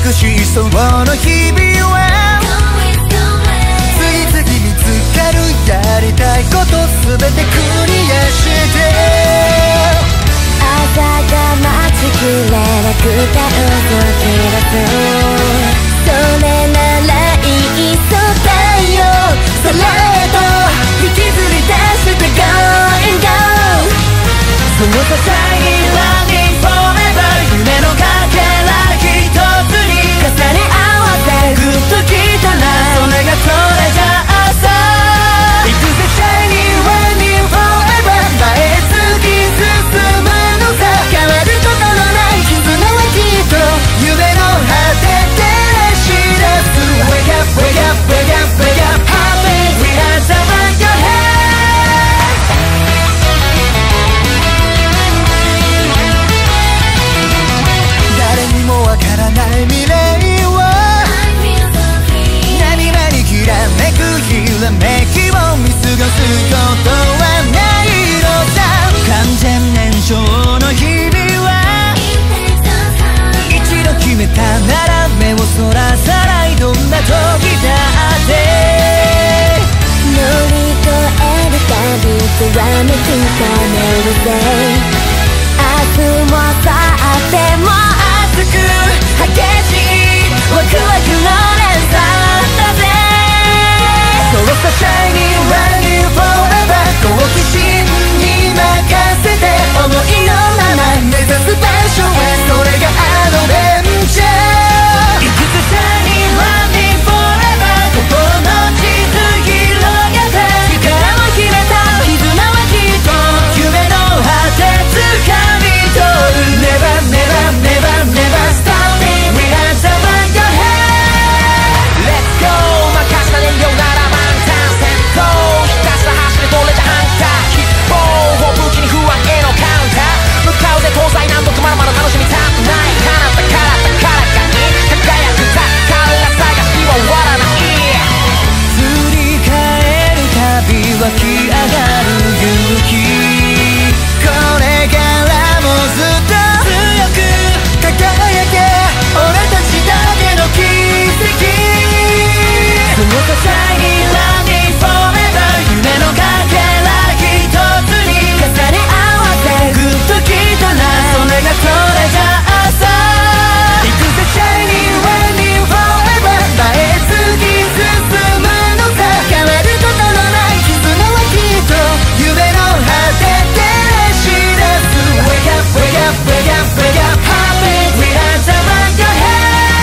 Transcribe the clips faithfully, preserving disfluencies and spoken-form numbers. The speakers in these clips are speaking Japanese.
美しいその日々は次々見つかるやりたいことすべてクリアして朝が待ちきれなくて嘘つき出すそれならいっそ太陽空へと引きずり出して Going Go そのささいに Running Forever 夢のかけら一つに重ね合わせグッときたらそれがそれじゃあさ行くぜ Shining Running Forever 前へ突き進むのさ変わることのない絆はきっと夢の果て照らし出す Wake up, wake up, wake up, wake up Happy, we are the one your head誰にもわからない未来を何々きらめくひらめきを見過ごすことはないのさ完全燃焼の日々は一度決めたなら目をそらさないどんな時だって乗り越えるたびきらめくためるぜ明日も明後日も熱く激しいワクワクの連鎖だぜそうさ Shining Running Forever 好奇心に任せて思いのまま目指す場所へそれがアドベンチャーいくつ Shining Running Forever 心の地図広げて力を秘めた絆はきっと夢の果て掴み取る Never never never never stopping We are the one your head Let's go 任した燃料なら満タン先頭ひたすら走れ取れたアンカー希望を武器に不安へのカウンター向かうぜ東西南北まだまだ楽しみたくない叶ったからだからかに輝く宝探しは終わらない振り返るたび湧き上がる勇気これからもずっと強く輝け俺たちだけの奇跡そのささいに Running Forever 夢のかけら一つに重ね合わせグッときたらそれがそれじゃあさ行くぜ Shining Running Forever 前へ突き進むのさ変わることのない絆はきっと夢の果て照らし出す Wake up, wake up, wake up, wake up Happy, we are the one your head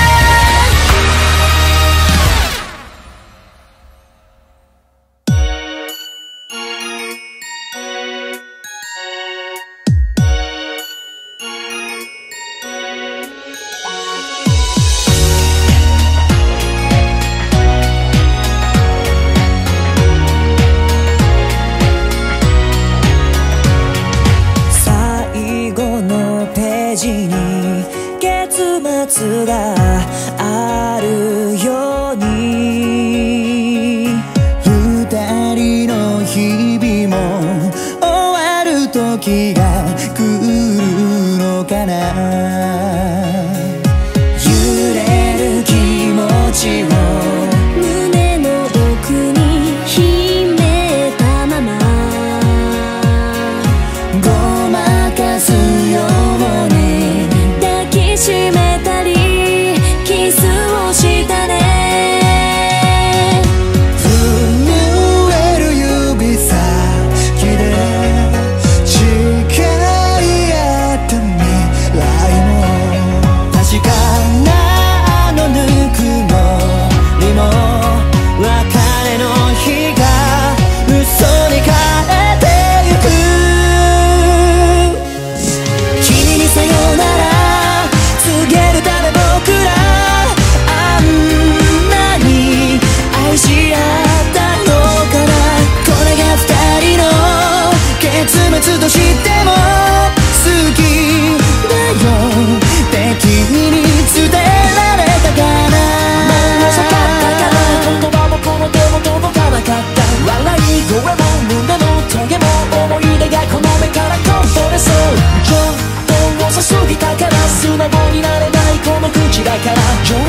最後のページに結末があるように二人の日々も終わる時が来るのかな揺れる気持ちを胸の奥に秘めたままごまかすように抱きしめたりキスをしたね震える指先で誓い合った未来も確かなあのぬくもりも別れの日が嘘に変えてゆく君にさよなら告げるため僕らあんなに愛し合ったのかなこれが二人の結末としても好きだよって君に伝えられたかなもう遅かったから言葉もこの手も届かなかった笑い声も胸のトゲも思い出がこの目からこぼれそうちょっと遅すぎたから素直になれないこの口だから冗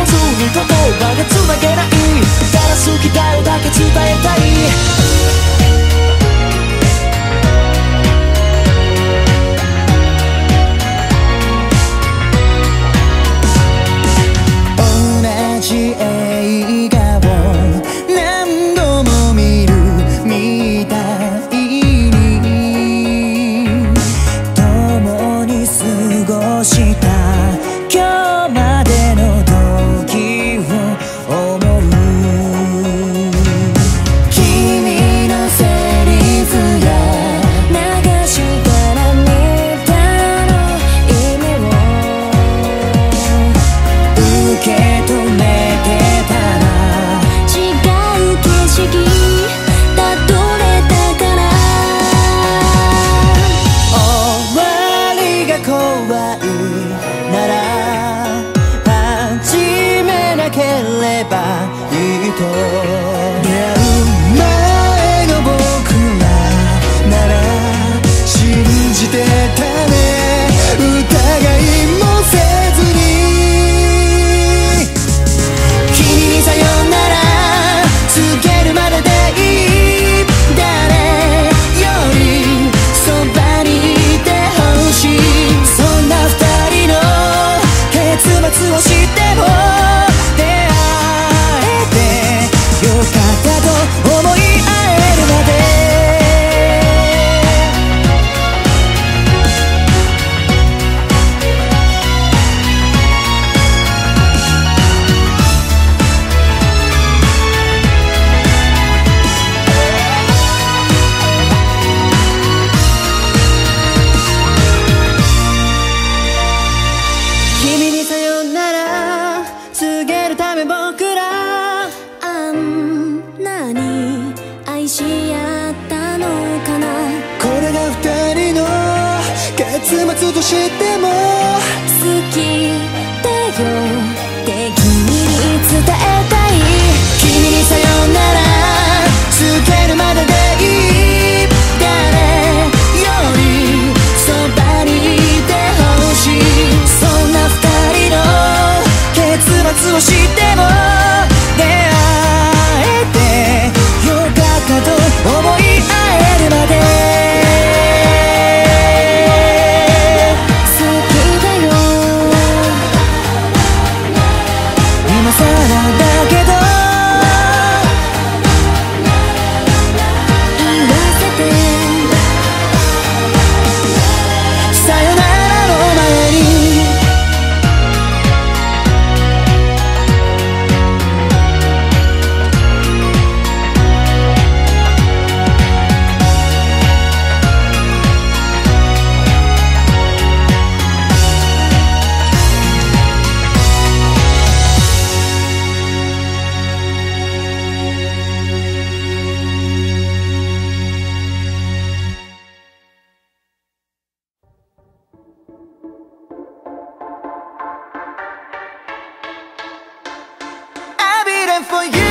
結末としても好きだよって君に伝えたい。 君にさよなら告げるまででいい。誰よりそばにいてほしい。そんな二人の結末を知っても出会えてよかったと思い合えるまで。For you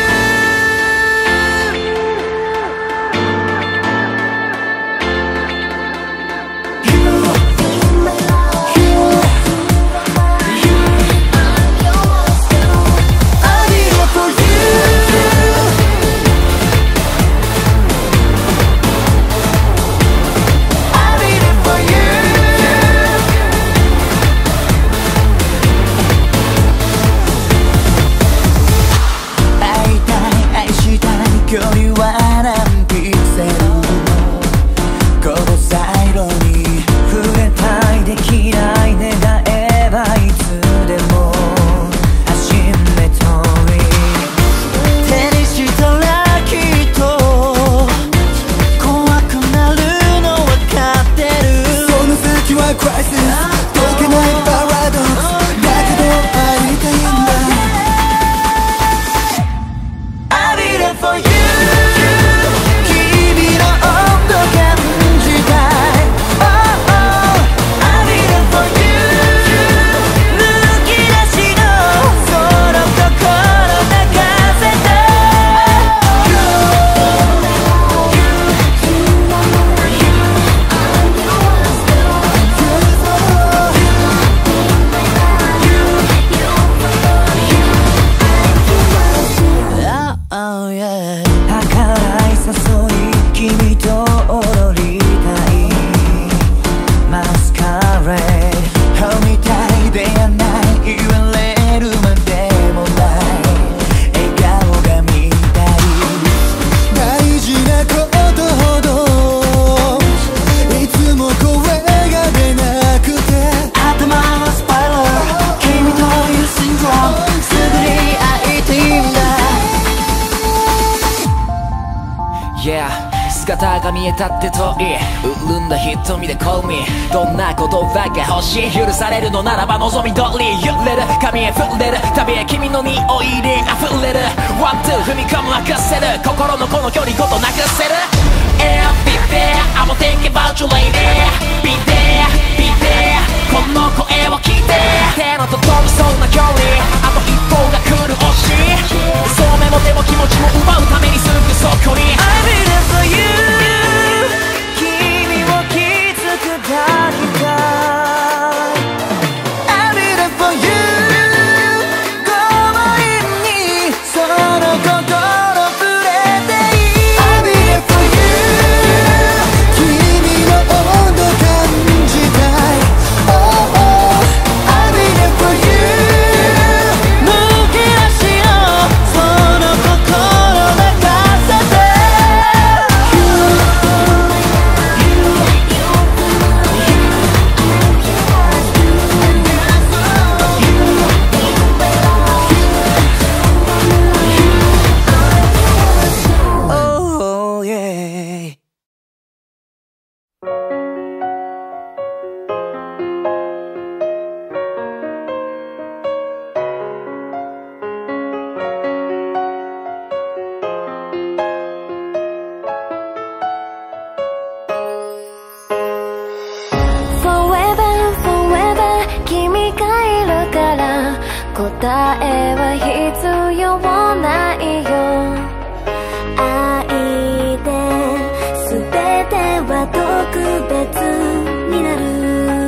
距離は何ピクセルこのサイロに触れたいできない願えばいつでもアシンメトリー手にしたらきっと怖くなるの分かってる。 その先はクライシス解けないパラドックスだけど会いたいんだ。 I did it for you姿が見えたって遠い潤んだ瞳で call me どんな言葉が欲しい許されるのならば望み通り揺れる髪へ触れる旅へ君の匂いで溢れる ワンツー 踏み込むなくせる心のこの距離ごとなくせる Yeah, be there I'm thinking about you lady Be there, be there この声を聞いて手の届きそうな距離あと一歩が来る推しそう目も手も気持ちも奪うためにすぐそこに I be there for you 君を気づくだけが I be there for you 強引にその心触れていい I be there for you 君の温度感じたい Oh oh I be there for you むき出しのその心答えは必要ないよ。愛で全ては特別になる。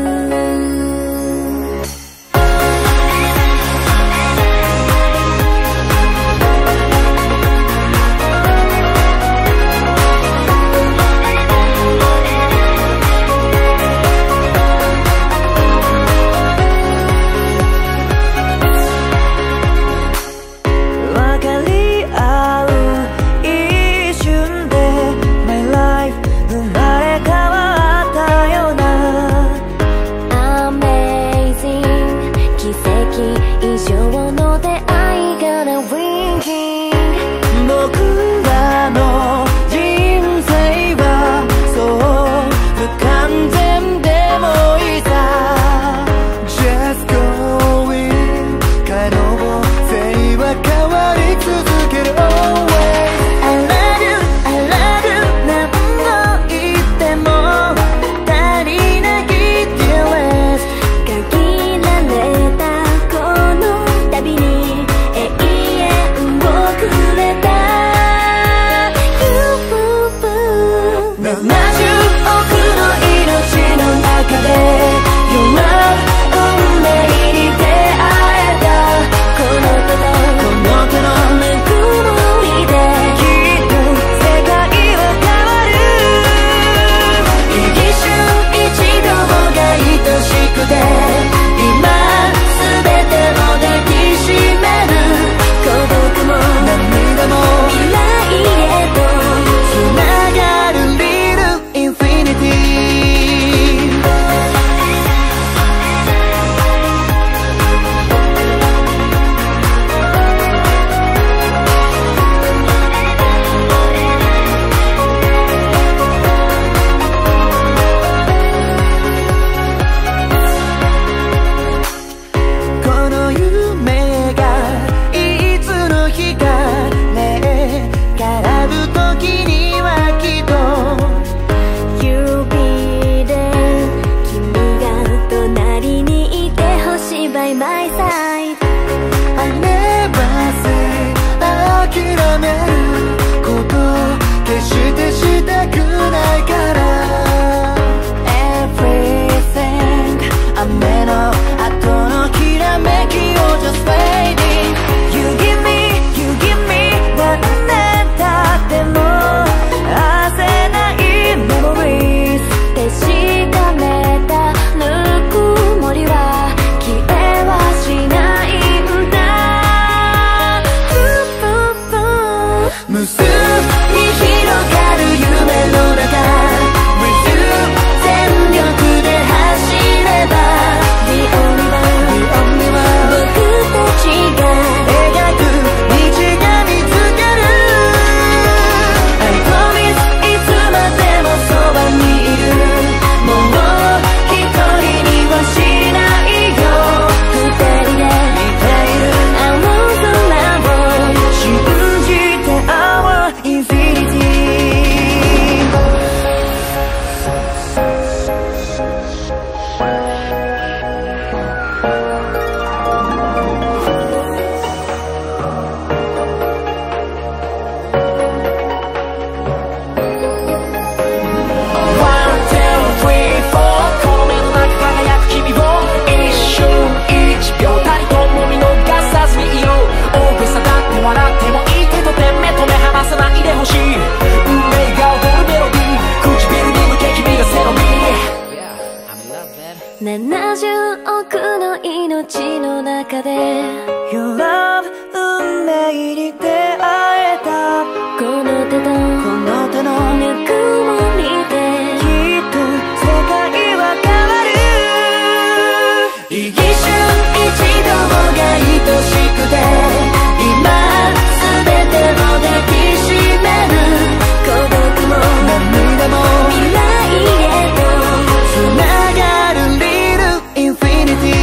ななじゅうおくの命の中で Your love 運命に出会えたこの手とこの手のぬくもりできっと世界は変わる一瞬一度が愛しくて今全てを抱きしめる孤独も涙も未来へとつながる Little Infinity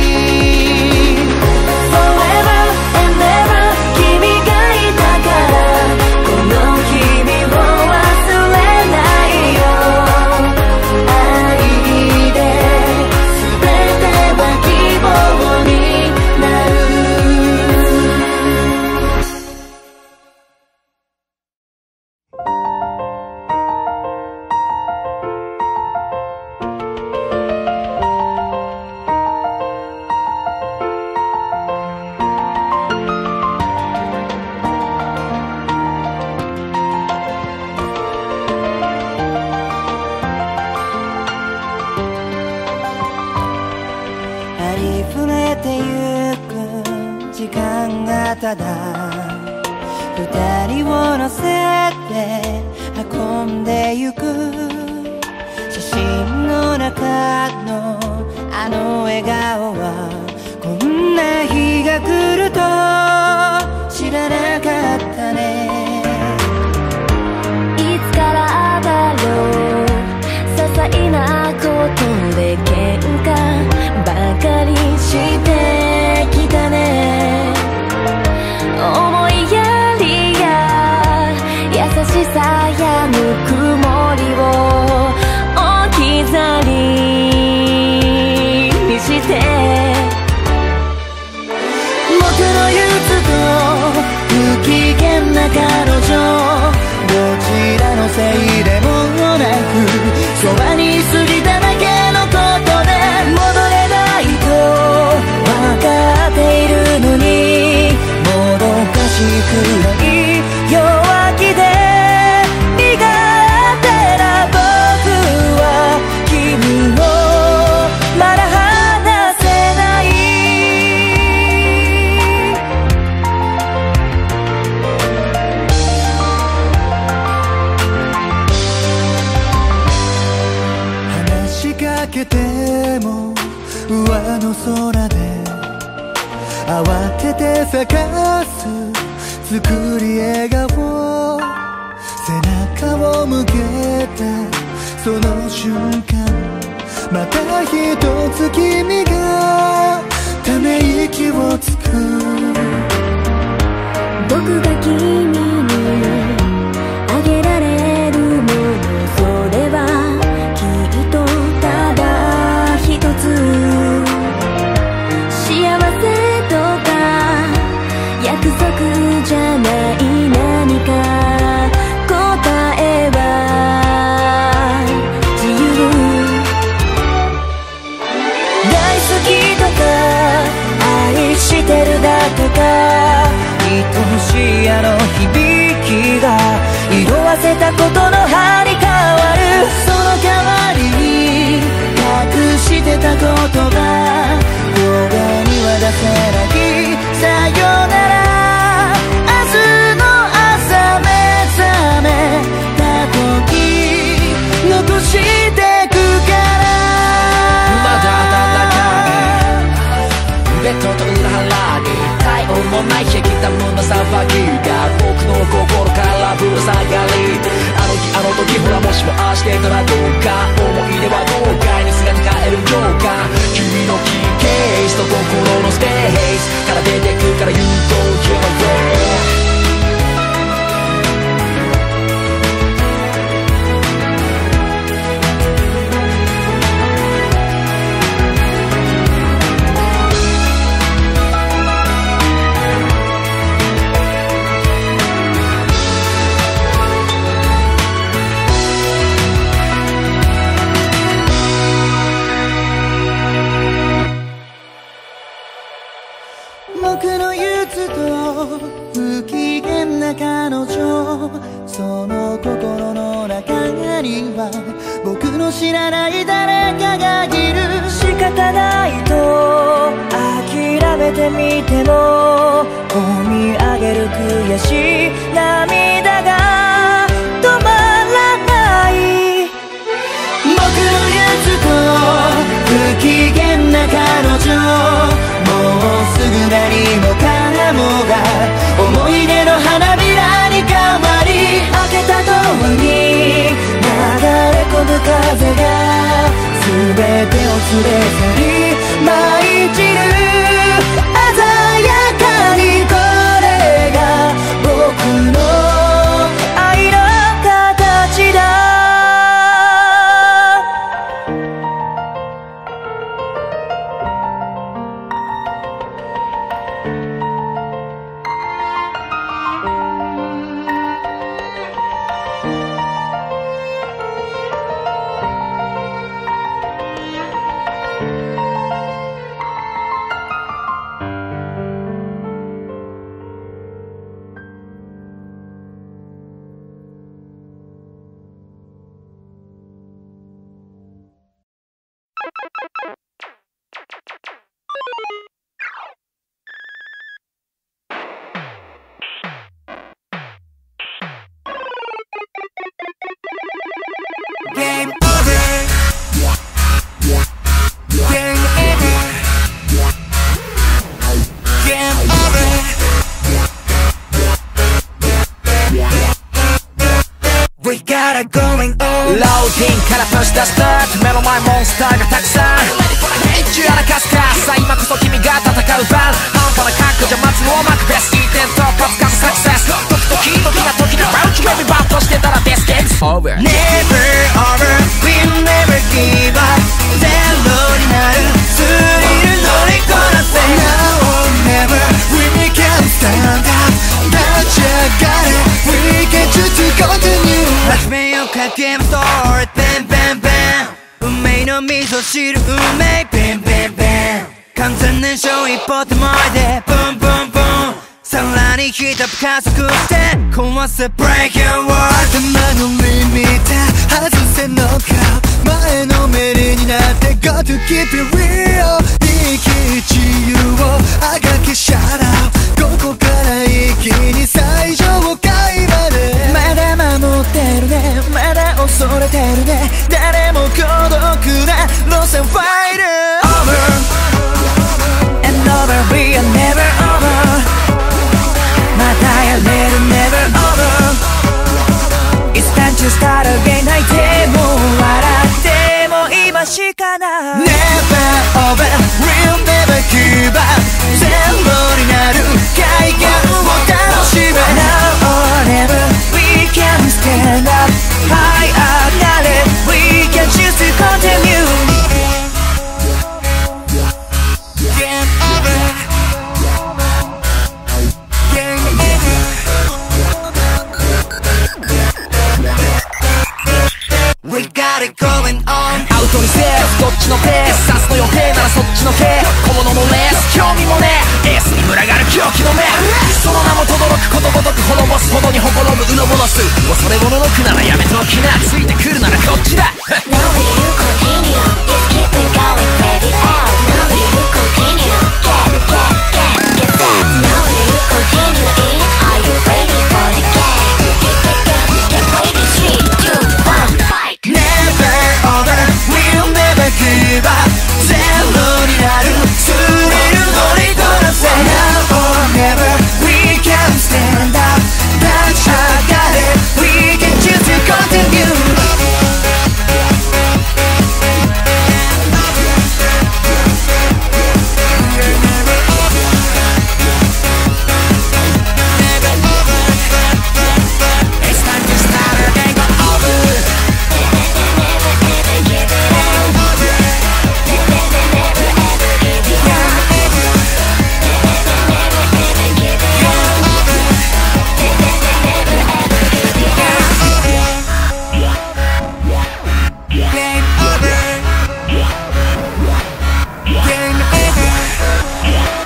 Forever and ever 君がいたからこの日々を忘れないよてゆく時間がただ二人を乗せて運んでゆく写真の中のあの笑顔はこんな日が来ると知らなかったね。 いつからだろう些細なことで喧嘩ばかりしてきたね。思いやりや優しさやぬくもりを置き去りにして僕の憂鬱と不機嫌な彼女どちらのせいでもなくそばにいすぎただけのことで戻れないと分かっているのにもどかしいくらい弱気で身勝手な僕は君をまだ離せない話しかけても上の空で慌てて探す作り笑顔背中を向けたその瞬間また一つ君がため息をつく僕が君にあげられるものそれはきっとただ一つ幸せとか約束じゃない何か答えは自由大好きとか愛してるだとか愛しいあの響きが色あせたことの葉に変わるその代わりに隠してた言葉声には出せないさよなら明日の朝目覚めた時残してくからまだ暖かいベッドと裏腹に体温もない冷え切った胸騒ぎが僕の心からぶら下がりあの日あの時ほらもしもああしてたらどうか思い出はどうかに姿変えるようか君のキーケースと心のスペースから出てくから You don't give away 僕の憂鬱と不機嫌な彼女その心の中には僕の知らない誰かがいる仕方ないと諦めてみても込み上げる悔しい涙が止まらない僕の憂鬱と不機嫌な彼女もうすぐ何もかもが思い出の花びらに変わり開けたドアに流れ込む風が全てを連れ去り舞い散る鮮やかにこれが僕の愛の形だ going on ローティンからプッシュ出した目の前モンスターがたくさん一応荒かすかさあ今こそ君が戦う番半端な覚悟じゃ待つのはマクベスいってん突破つかずサクセス時々時な時にバウチベビーバウトしてたら This game's over Never over We'll never give up ゼロになるスリル乗りこなせ Now or never We can stand up That's your got it We can choose to continue 始めようかゲームストーリー Bang bang bang 運命の味噌汁運命 Bang bang bang 完全燃焼一歩手前で Boom boom boom さらにヒートアップ加速して壊せ Break your world 頭のリミッター外せのか前のめりになって Got to keep it real 生き自由をあがきシャラここから一気に最上階までまだ守ってるねまだ恐れてるね誰も孤独な路線ファイル Over and over We are never over またやれる Never over It's time to start again 泣いても笑っても今しかない Never over We'll never give up ゼロになる快感を楽しめ Now or never We can stand up High up なれ We can choose to continue Game over Game over We got it going on アウトにせどっちのペース刺すの予定ならそっちのけ小物のレース興味もねエースに群がる狂気の目その名も轟くことごとく滅ぼすほどにほころぶうのボノス恐れ者の句ならやめときなついてくるならこっちだ Now will you continue? Just keep it going, ready out. Now will you continue? Get it, get, get, get that. Now will you continue it? Are you ready for the game? Get, get, get, get ready. Three, two, one, fight. Never over We'll never give up ゼロになるスリル乗りこなせ Now or never We can stand up That's our got it We can choose to continue It's time to start again Go over Game over Game over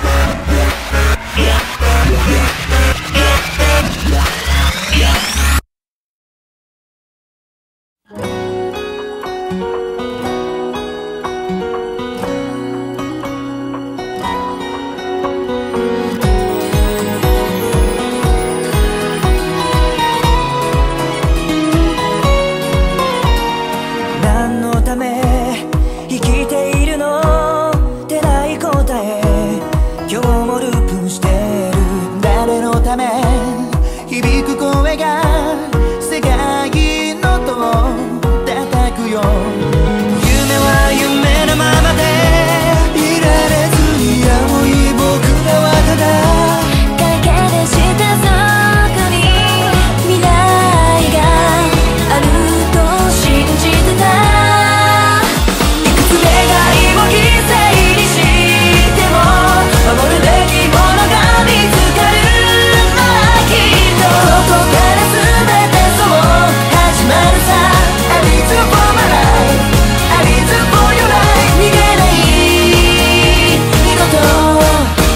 何のため生きているのってない答え今日もループしてる誰のため響く声が世界の音を叩くよ夢は夢のままでいられずに青い僕らはただ駆け出してそこに未来があると信じてたいくつ願いを犠牲にしても守るべきものが見つかるならきっとここから全てそう始まるさ I need to for my life I need to for your life 逃げない二度と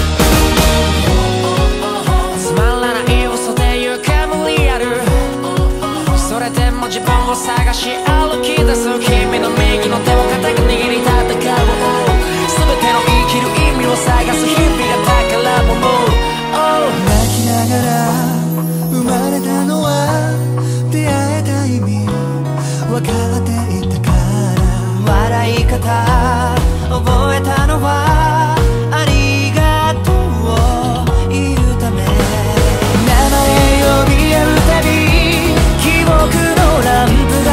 つまらない嘘で言うか無理あるそれでも自分を探し歩き出す君の右の手を固く握り戦う全ての生きる意味を探す日々が宝物 Oh 泣きながら生まれたのは出会えた意味分かっていたから笑い方覚えたのはありがとうを言うため名前呼び合うたび記憶のランプ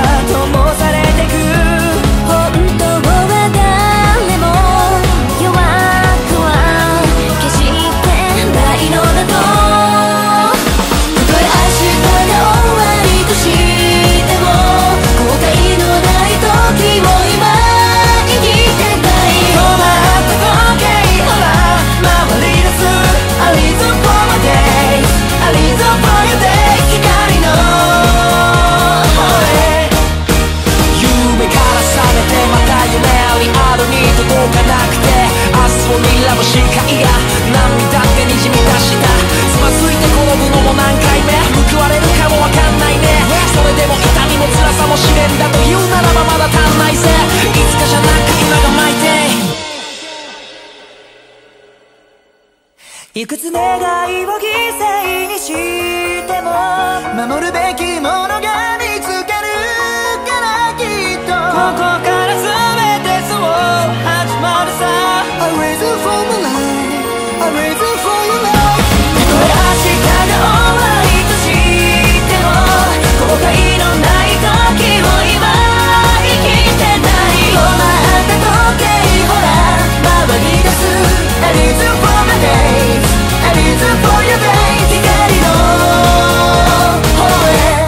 いくつ願いを犠牲にしても守るべきものが見つかるからきっとここから全てそう始まるさ I raise it for my life I raise it for your life たとえ明日が終わりとしても後悔のない時を今生きてたい止まった時計ほら回り出す I need you for my days I need you for your days 光の方へ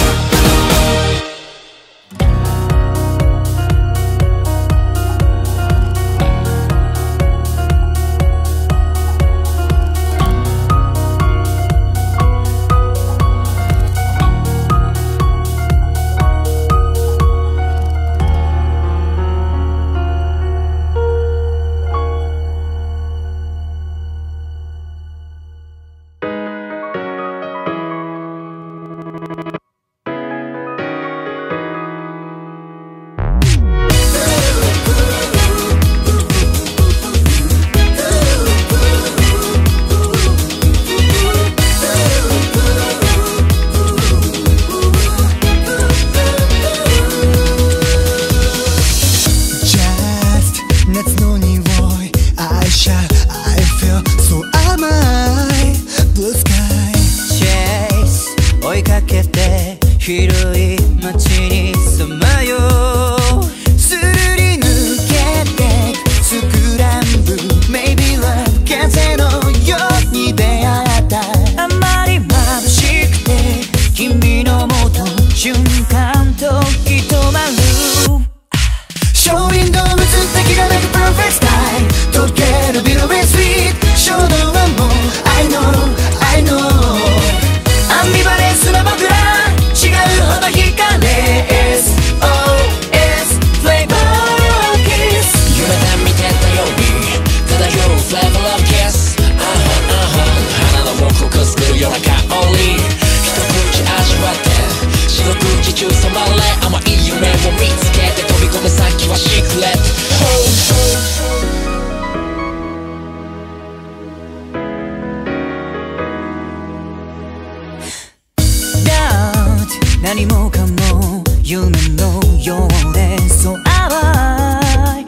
何もかも夢のようで So淡い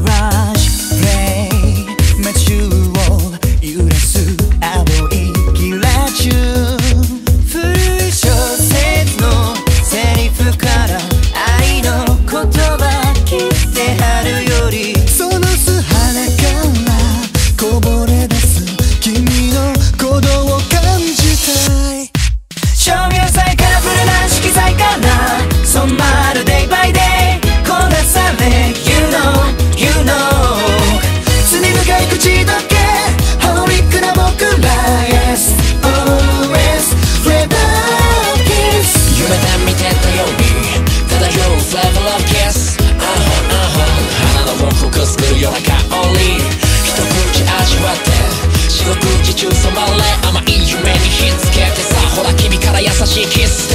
Mirage Play 街中を揺らす青いキラチューン古い小説のセリフから愛の言葉切ってあるよりその素肌からこぼれ出す君の鼓動を感じたい照明さえカラフルな色彩から染まる Day by Day こなされ You know, you know 罪深い口どけハロリックな僕ら Yes, always Flavor Kiss 夢で見てたように漂う Flavor of Kiss あはあは花の僕くすぐるような香り一口味わって四六時中染まれ甘い夢に火つけてさほら君から優しいキスで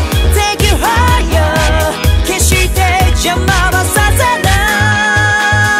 邪魔はさせない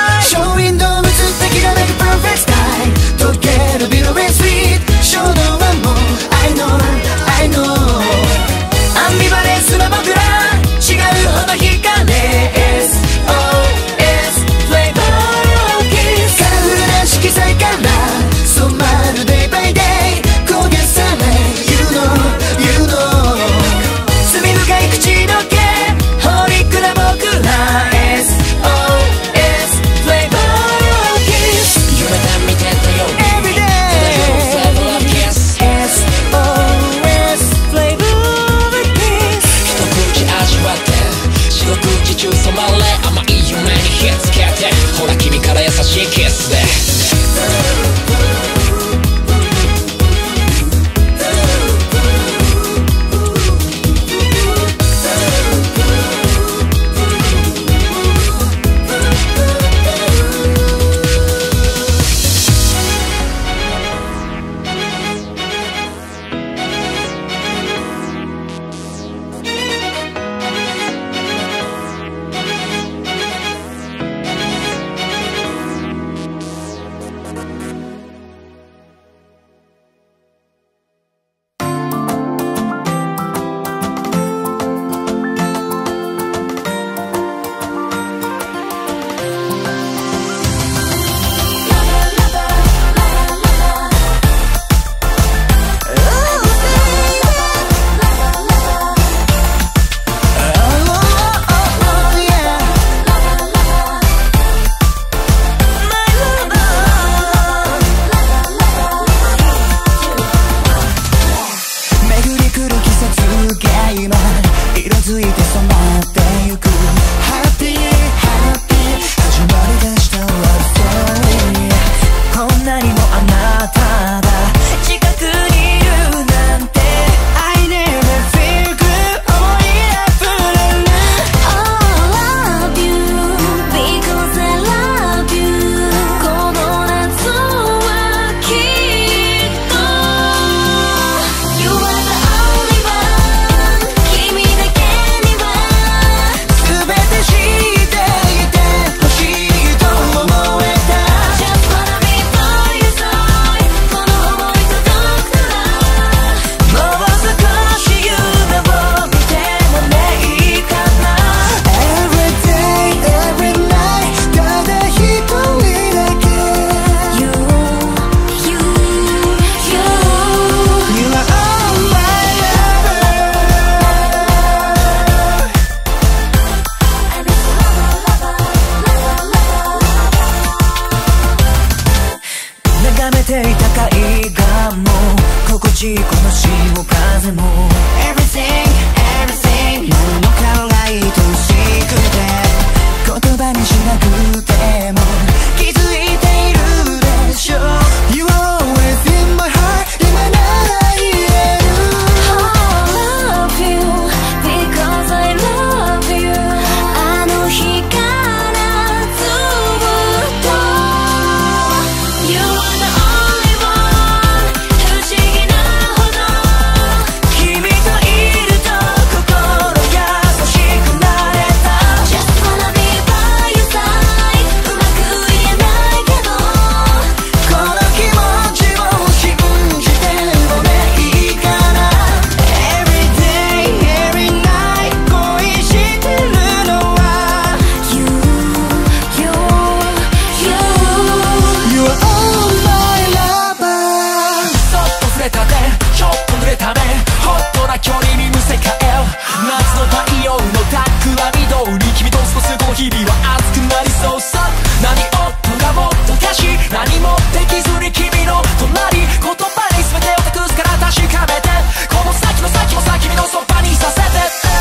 潮風も Everything, everything 物から愛しくて言葉にしなくても気づいているでしょ You are always in my heart 今なら言える I love you because I love you あの日からずっと You are the only one 不思議なほど君といると心優しくなれた Just wanna be by your side うまく言えないけどこの気持ちを信じてもねいいかな Every day, every night 恋してるのは You, you, you You are all my lover そっと触れた手ちょっと濡れた目ホットな距離にむせ返る夏の太陽のタックは緑君と過ごすこの日々は熱くなりそうさ何音がもっと歌詞何もできずに君の隣言葉に全てを託すから確かめてこの先の先もさ君のそばにさせて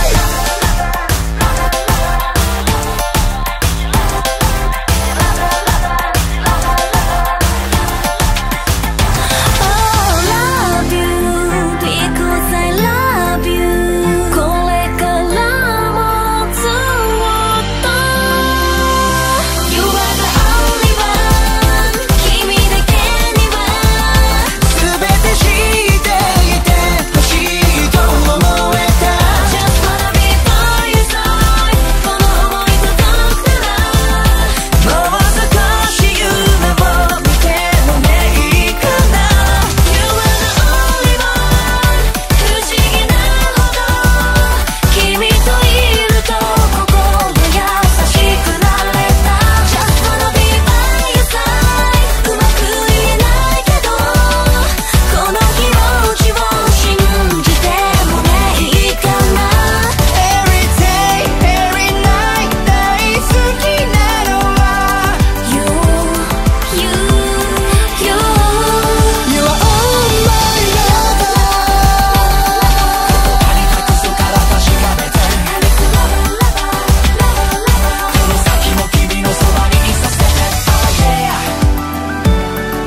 Love you because I love you これからもずっと You are the only one 君だけには全て知っていて欲しいと思えた Just wanna be by your side この想い届くならもう少し夢を見てもねいいかな You are the only one 不思議なほど君といると心優しくなれた Just wanna be by your side うまく言えないけどこの気持ちを信じてもねいいかな Every day, every night 大好きなのは You, you, you You are all my lover 何隠すから確かめてこの先も君のそばにいさせて Oh yeah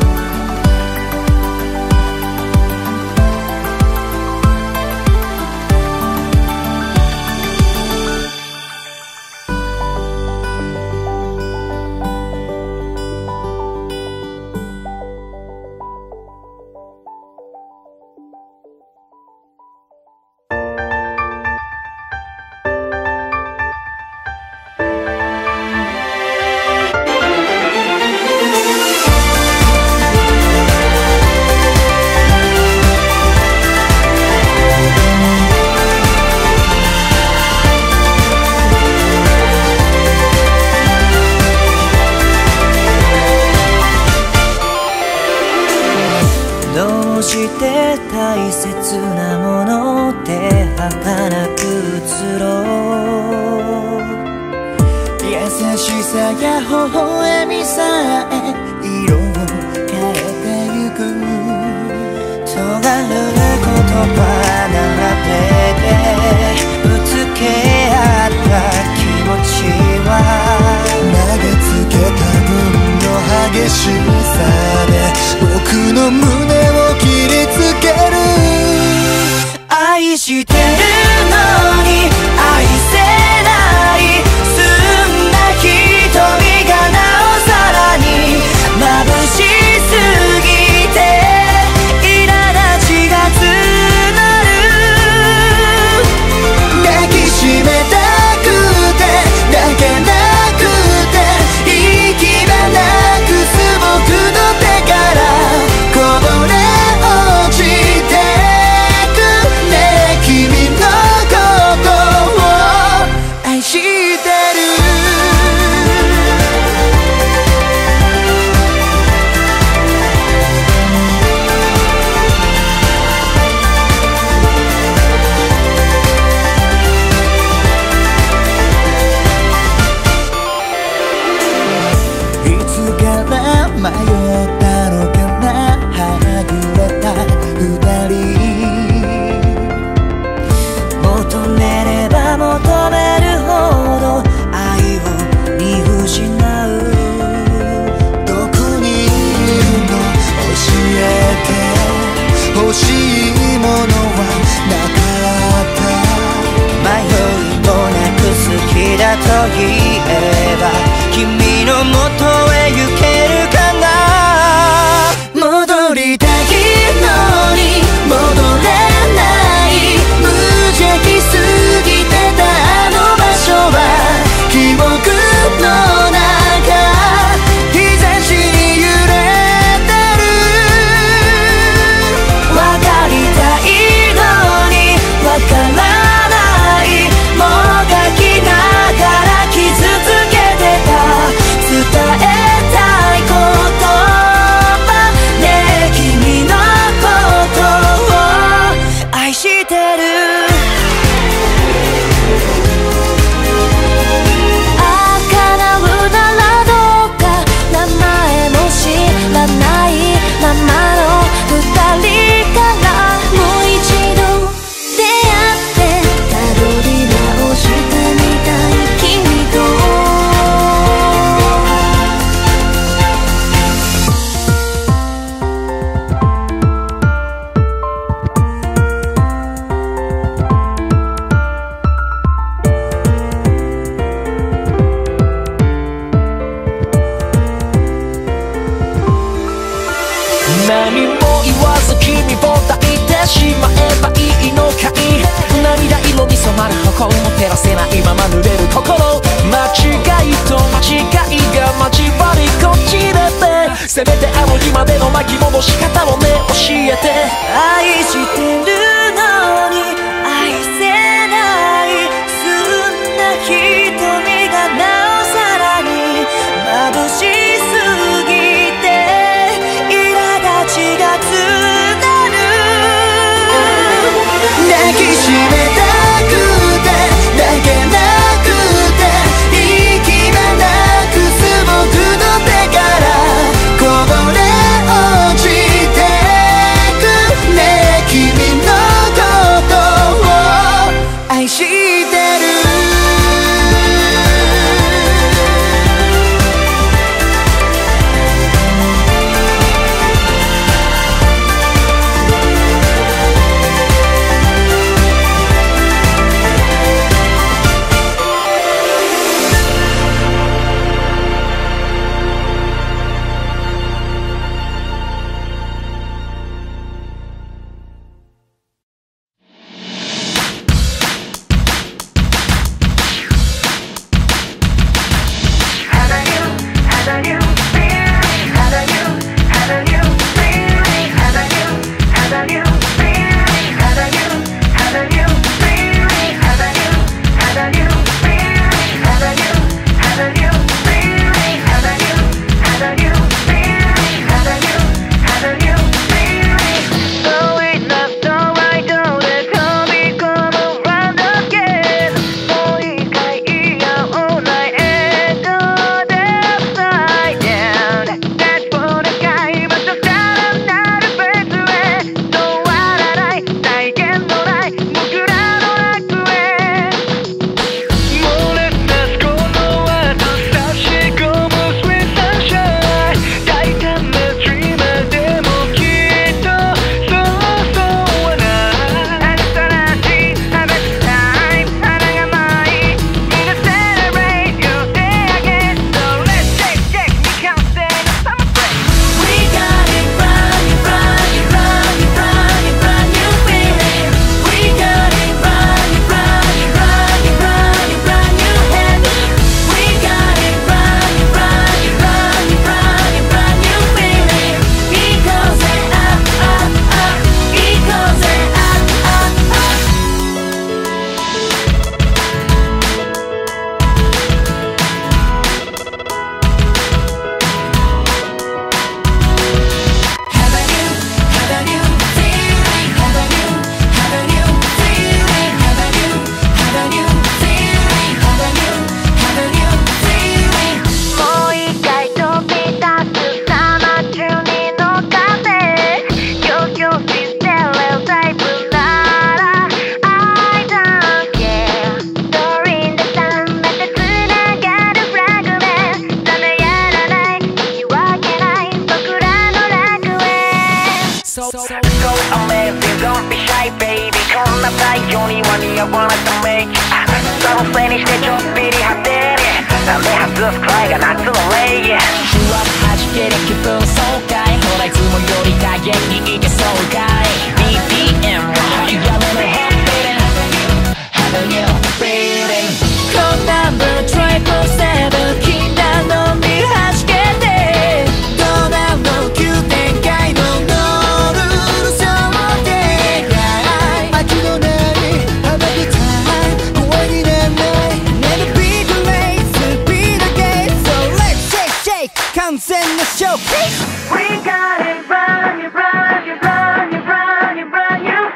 どうして大切なものって儚く映ろう優しさや微笑みさえ色を変えてゆく尖る言葉並べてぶつけ合った気持ちは投げつけた分の激しさで僕の胸を切りつける愛してるのに愛せない澄んだ瞳がなおさらに眩しすぎて苛立ちが募る抱きしめたくて抱けなくて息がなくす僕の手からこぼれ落ちてくね君のしてる叶うならどうか名前も知らないままの二人からもう一度出会ってたどり直してみたい君と何も言わず君を抱いてしまえばいいのかい涙色に染まる矛も照らせないまま濡れる心間違いと間違いが交わりこちれてせめてあの日までの巻き戻し方をね教えて愛してるのに愛せないそんな瞳がなおさらに眩しすぎて苛立ちが募る抱きしめたくてだけなくて息がなくす僕の手からこぼれ落ちてくね君のことを愛してる We got it, run, you run, you run, you run, you run, you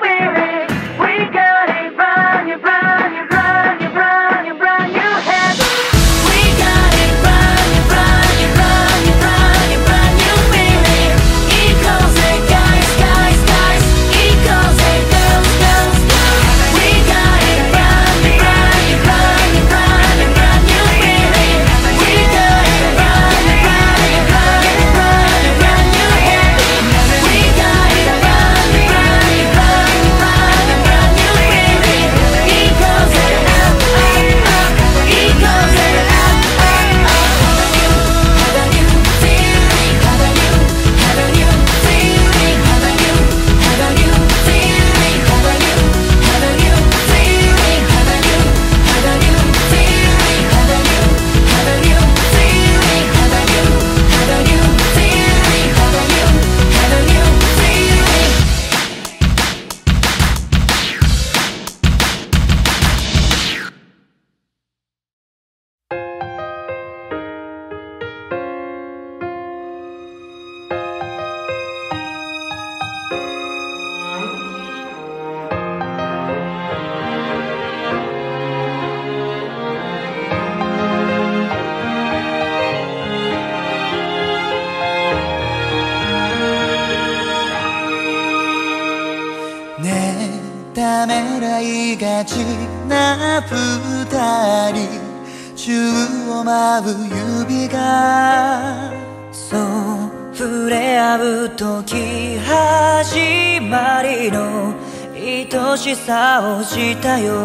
ねえためらいがちな二人宙を舞う指がそう触れ合う時始まりの愛しさをしたよ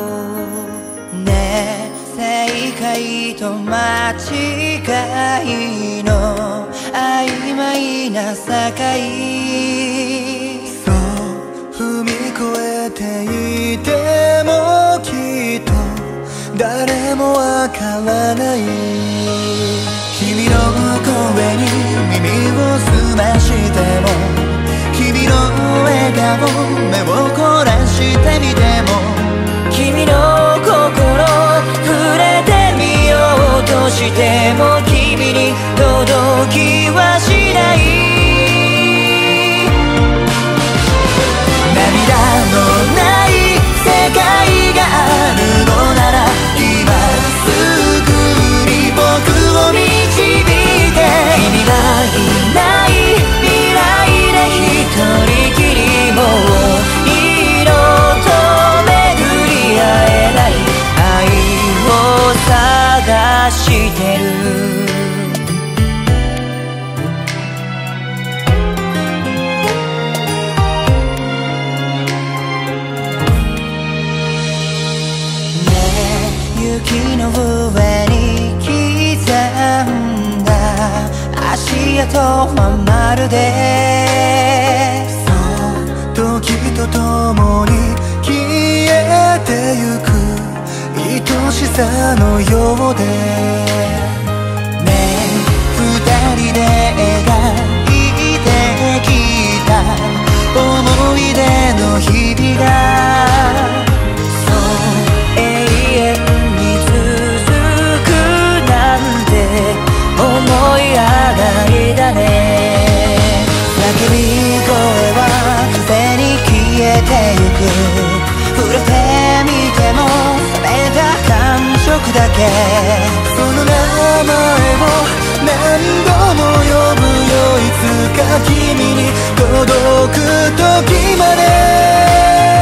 ねえ正解と間違いの曖昧な境そう踏み越えていてもきっと誰もわからない君の声に耳を澄ましても君の笑顔目を凝らしてみても君の心触れてみようとしても君に届きはしない涙のない世界があるのなら今すぐに僕を導いて君がいない未来で一人きりもう色と巡り合えない愛を探してる雪の上に刻んだ足跡はまるでそう時とともに消えてゆく愛しさのようでねえ二人で描いてきた思い出の日々がそう永遠に続くなんて思い上がりだね叫び声は風に消えてゆく触れてみても冷めた感触だけその名前を何度も呼ぶよいつか君に届く時まで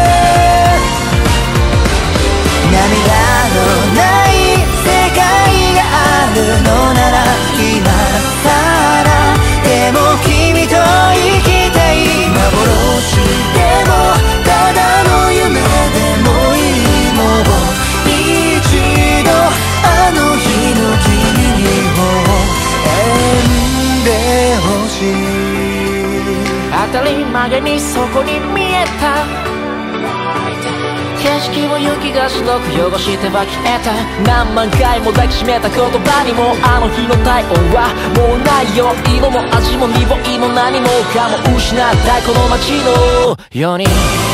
涙のない世界があるのなら今さらでも君と生きたい幻でもただの夢でもいいもう一度あの日の君にも縁でほしい当たり前にそこに見えた景色を雪が白く汚しては消えた何万回も抱きしめた言葉にもあの日の体温はもうないよ色も味も匂いも何もかも失ったこの街のように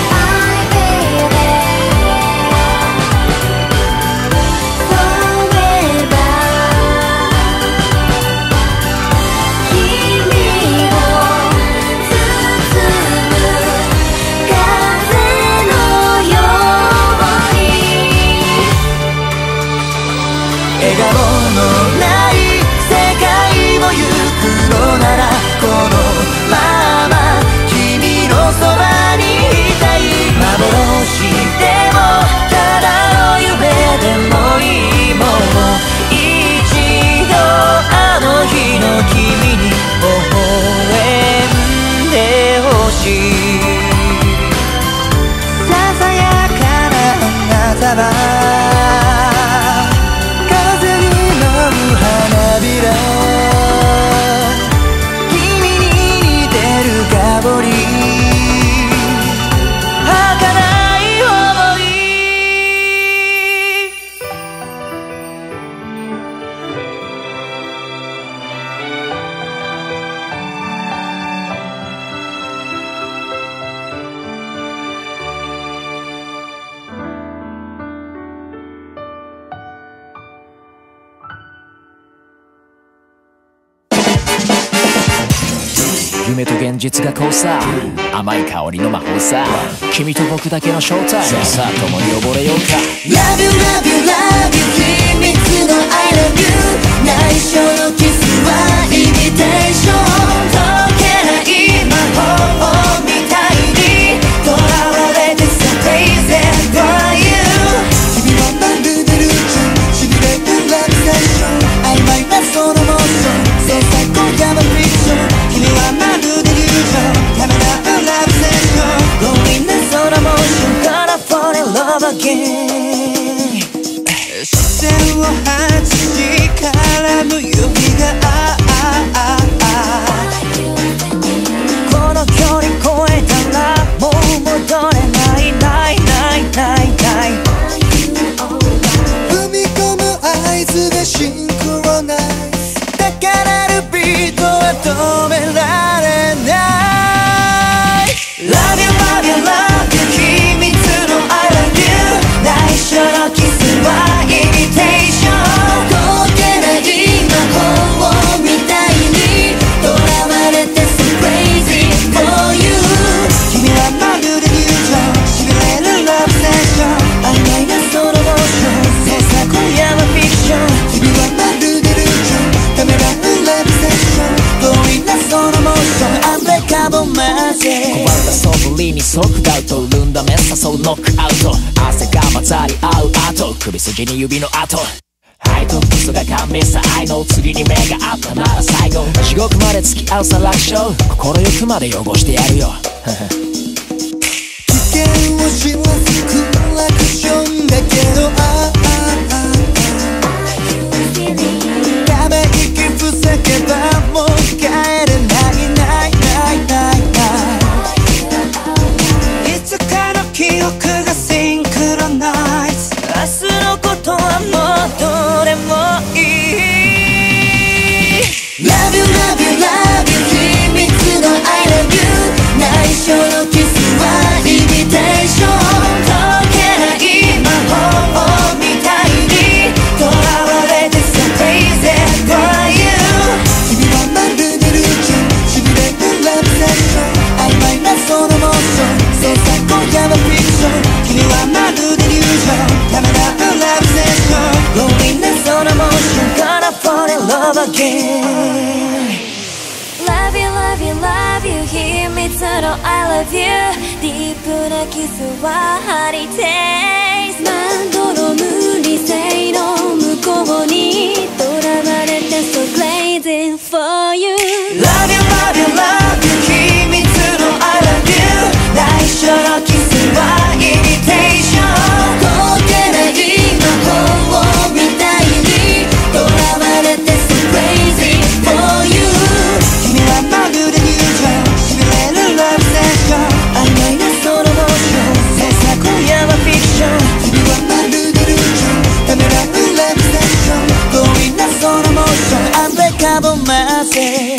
笑顔のない世界を行くのならこのまま君のそばにいたい幻でもただの夢でもいいもう一度あの日の君に微笑んでほしいささやかなあなたは花びら君に似てるかぼり儚い想い夢と現実が交差甘い香りの魔法さ君と僕だけのショータイムさあ共に溺れようか Love you, love you, love you 秘密の I love you 内緒のキスはイミテーション解けない魔法みたいに囚わ love again 視線を外し絡む指がああああこの距離超えたらもう戻れないないないないない踏み込む合図がシンクロナイズ高鳴るビートは止められない Love you love you love you 秘密の I love you 内緒のキスはイミテーション解けない魔法みたいに囚われて So crazy for you 君はまるで友情しびれるラブセッション曖昧なそのモーション制作今夜はフィクション君はまるでルージョンためらうラブセッション強引なそのモーションアンブレイカブルマジ壊れた素振りに即ダウトルンダメ誘うノックアウト汗が混ざり合う後首筋に指の跡愛とキスが勘弁さ愛の次に目があったなら最後地獄まで付き合うさ楽勝心ゆくまで汚してやるよ危険を知らずクラクションだけどあああため息塞げばもう帰れないないないないないいつかの記憶がシンクロナイズ明日のことはもうどれもいい Love you love you love you 秘密の I love you 内緒のキスはイミテーション解けない魔法みたいに囚われて So crazy for you 君はまるでルージョンしびれるラブセッション曖昧なそのモーション制作今夜はフィクション君はまるで友情ためらうラブセッション強引なそのモーション Gonna fall in love again Love you love you love you 秘密の I love you ディープなキスはハリテイスまどろむ理性の向こうに囚われて So crazy for you Love you love you love you 秘密の I love you 内緒のキスはイミテーション解けない魔法みたいに囚われて So crazy for you 君はまるで友情しびれるラブセッション曖昧なそのモーション制作今夜はフィクション君はまるでルージョンためらうラブセッション強引なそのモーションアンブレイカブルマジ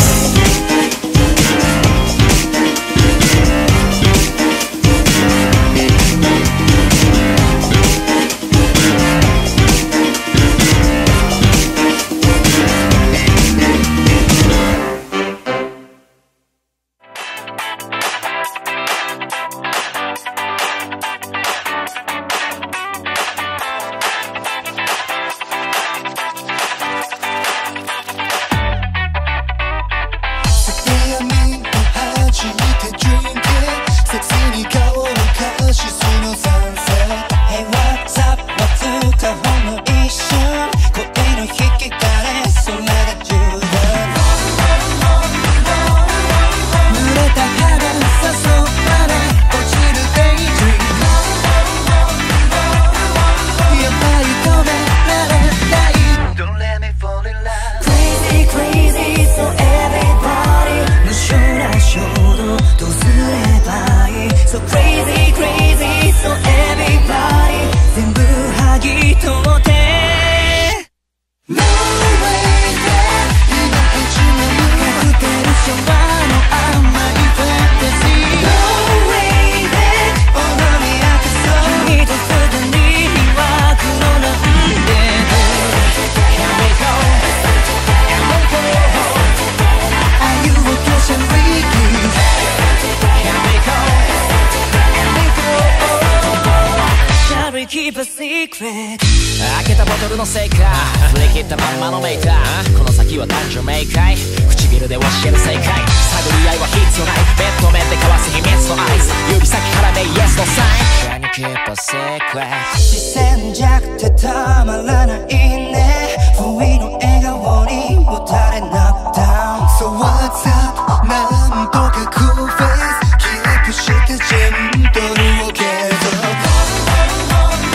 開けたボトルのせいか振り切ったまんまのメーターこの先は男女明快唇で教える正解探り合いは必要ないベッド面で交わす秘密の合図指先からでイエスのサイン Can you keep a secret 視線弱ってたまらないね不意の笑顔にもたれなった So what's up なんとかクールフェイスキープしてジェントルを継続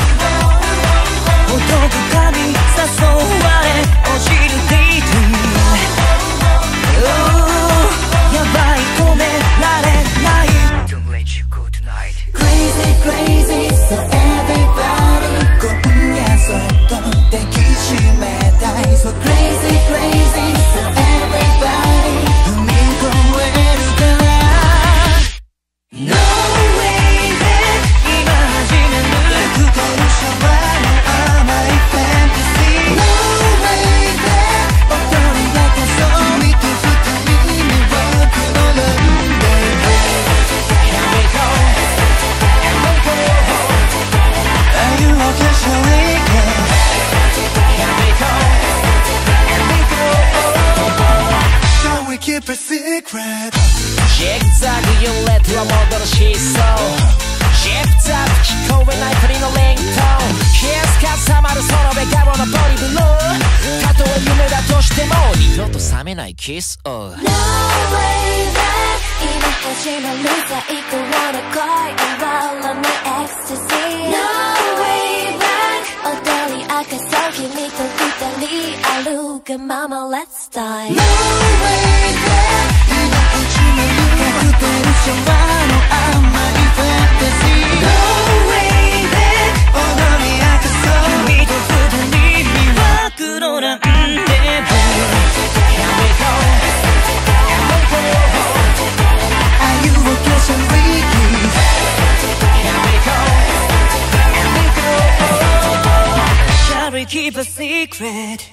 secret ジグザグ揺れては戻る疾走ジップザップ聞こえない鳥のリングトーンキスかさまるその笑顔のボディブルーたとえ夢だとしても二度と覚めないキスを No way back 今始まる最高の恋 Follow me ecstasy No way back 踊り明かそう君と二人歩くまま Let's die No way back 今始まるカクテルシャワーの甘いファンタジー No way back 踊り明かそう君と二人魅惑のランデブー Here we go Are you okay, so freaky? Here we go Here we go Shall we keep a secret?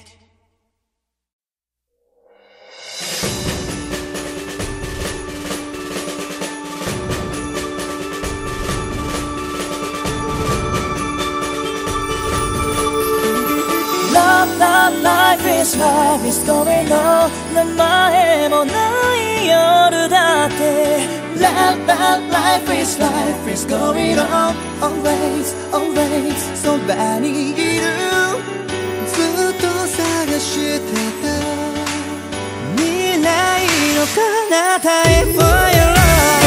Love, love, life is life is going on 名前もない夜だって Love, love, life is life is going on Always, always そばにいるずっと探してた未来の彼方へ For your love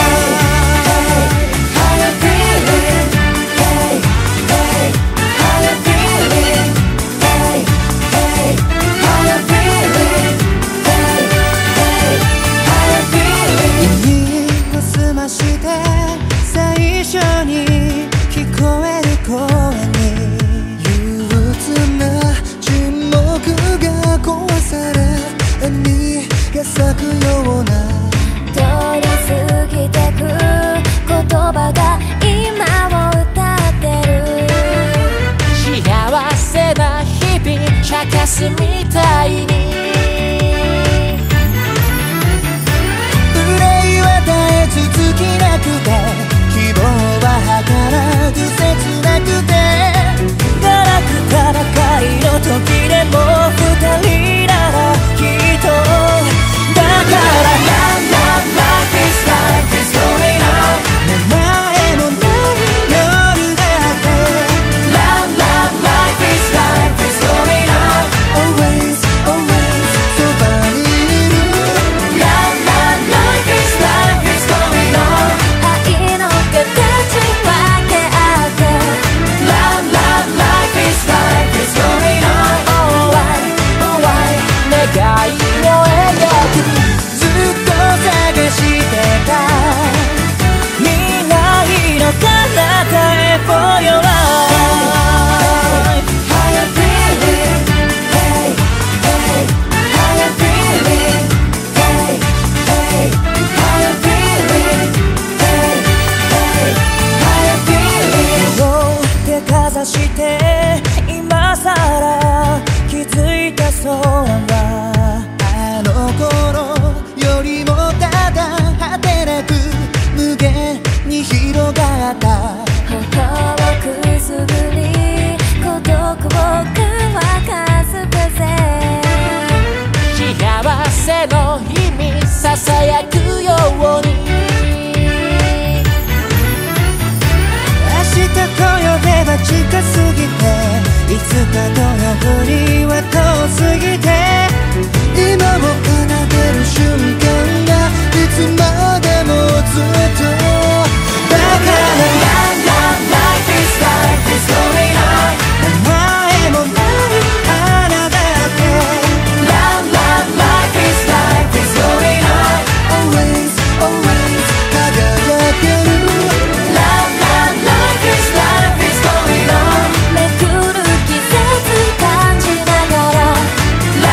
How you feeling? Hey, hey, how you feeling? Hey, hey, how you feeling? Hey, hey, how you feeling? 耳を澄まして最初に聞こえる声に憂鬱な沈黙が壊され笑が咲くような通り過ぎてく言葉が今を歌ってる幸せな日々茶化すみたいに憂いは絶え続きなくて希望は儚く切なくてガラクタな会の時でも二人ならきっとだから Love, love, life is life is going on 名前もない夜だって Love, love, life is life is going on Always, always そばにいる Love, love, life is life is going on 愛の形分け合って Love, love, life is life is going on Oh why, oh why 願いを描くずっと探してた未来の彼方へ For your love How you feeling? Hey, hey, how you feeling? Hey, hey, how you feeling? Hey, hey, how you feeling? 手を手かざして今さら気づいた空はあの頃よりもただ果てなく無限に広がった頬をくすぐり孤独を乾かす風幸せの意味ささやくように明日と呼べば近すぎていつかと呼ぶには遠すぎて今を奏でる瞬間がいつまでもずっとだから Love, love, life is life is going on 名前もないあなただって Love, love, life is life is going on Always, always 輝ける Love, love, life is life is going on めくる季節感じながら Love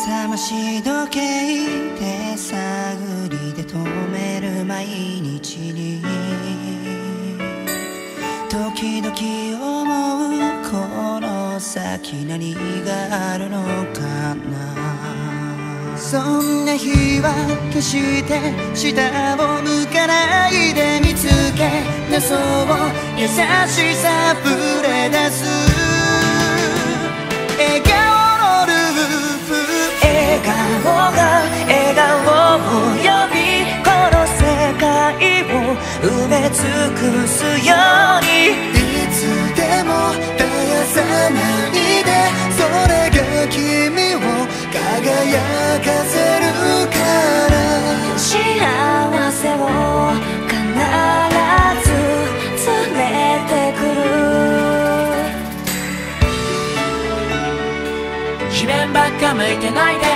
覚まし時計で探りで止める毎日に時々思うこの先何があるのかな。そんな日は決して下を向かないで見つけ出そう優しさ溢れ出す笑顔のループ笑顔が笑顔を呼びこの世界を埋め尽くすようにいつでも絶やさないでそれが君を輝かせるから幸せを必ず連れてくる地面ばっか向いてないで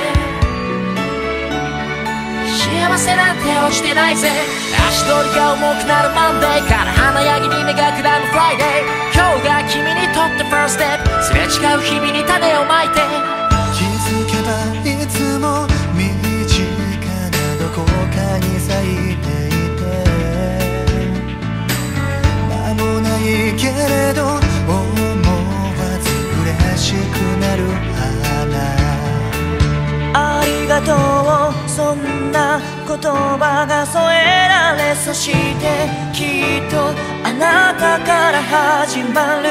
幸せなんて落ちてないぜ足取りが重くなるマンデーから華やぎに目がくらむフライデー今日が君にとってファーストステップすれ違う日々に種をまいて気づけばいつも身近などこかに咲いていて間もないけれど思わず嬉しくなるありがとうそんな言葉が添えられそしてきっとあなたから始まる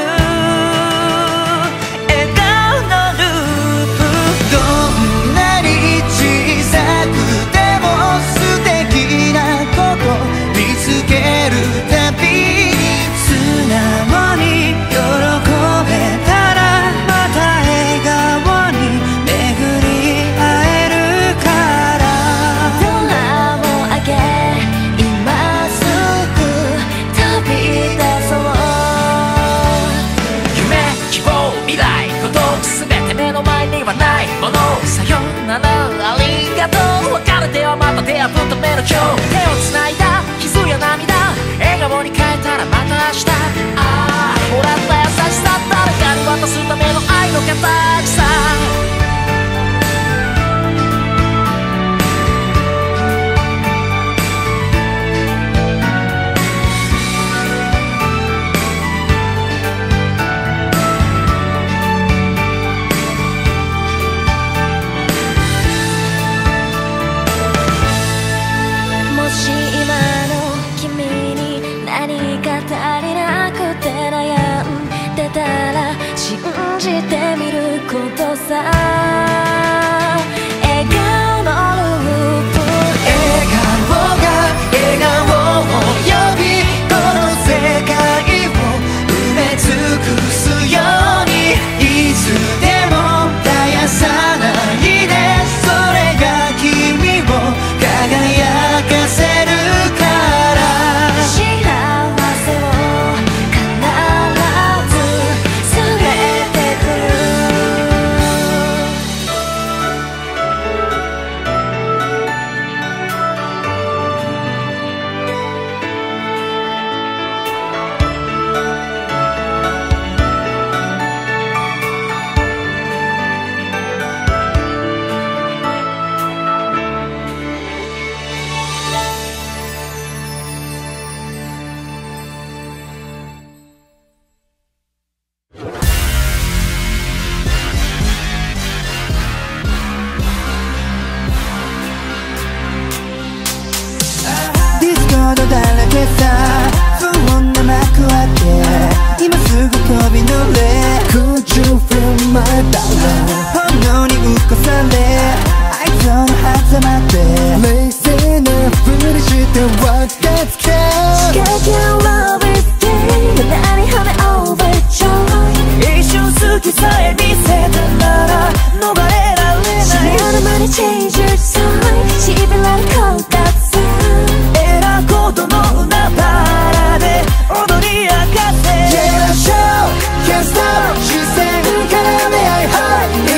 笑顔のループどんなに小さくても素敵なこと見つけるたびに素直に喜べたらまた笑顔に巡り会えるからドアを開け今すぐ飛び出そう夢希望未来孤独全て目の前にはないものさよならありがとう別れてはまた出会うための今日手をつないだ傷や涙笑顔に変えたらまた明日ああもらった優しさ誰かに渡すための愛の形さもし今の君に何か足りなくて悩んでたら信じてみることさ笑顔のループ笑顔が笑顔を呼びこの世界を埋め尽くすようにいつでも絶やさないでそれが君を輝かせるから幸せを必ず連れてくるディスコードだらけさ不穏な幕開け今すぐ飛び乗れ Could you feel my darling 本能に動かされ愛想の狭間で冷静なふりして分かつけ Get your love is dead 無駄にはめ overjoy 一瞬好きさえ見せたなら逃れられない知らぬ間に change your side しびれるコーダスえらことの海原で踊り明かせ Yeah, show, can't stop 視線から目合い high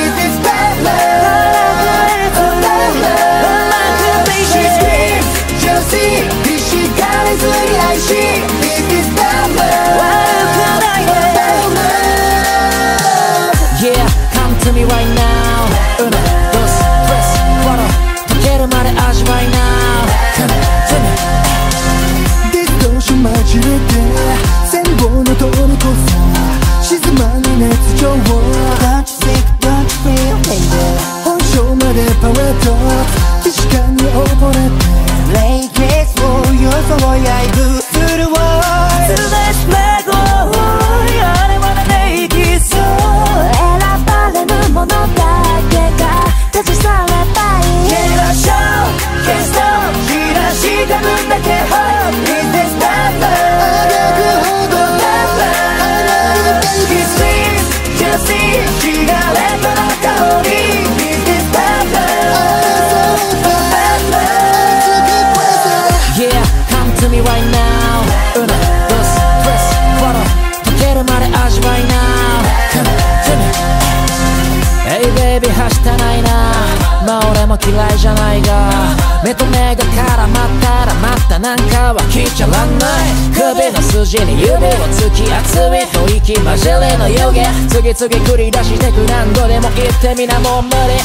ベビーはしたないなまあ俺も嫌いじゃないが目と目が絡まったらまたなんかは聞いちゃらんない首の筋に指を突き熱い吐息混じりの湯気次々繰り出してく何度でも言ってみなもう無理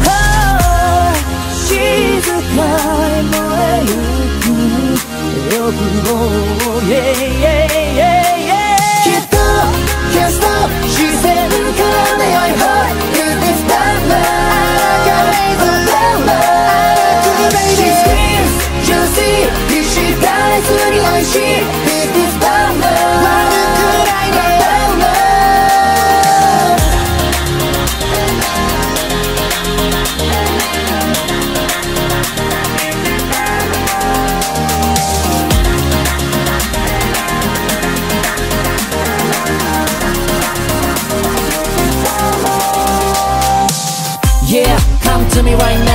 静かに燃えゆく欲望 yeah, yeah, yeah, yeah きっと Can't stop 自然からの良い方 It is Bella I can raise the Bella She screams Juicy 必死大好き美味しい It is Bella 悪くないの Bella Yeah, come to me right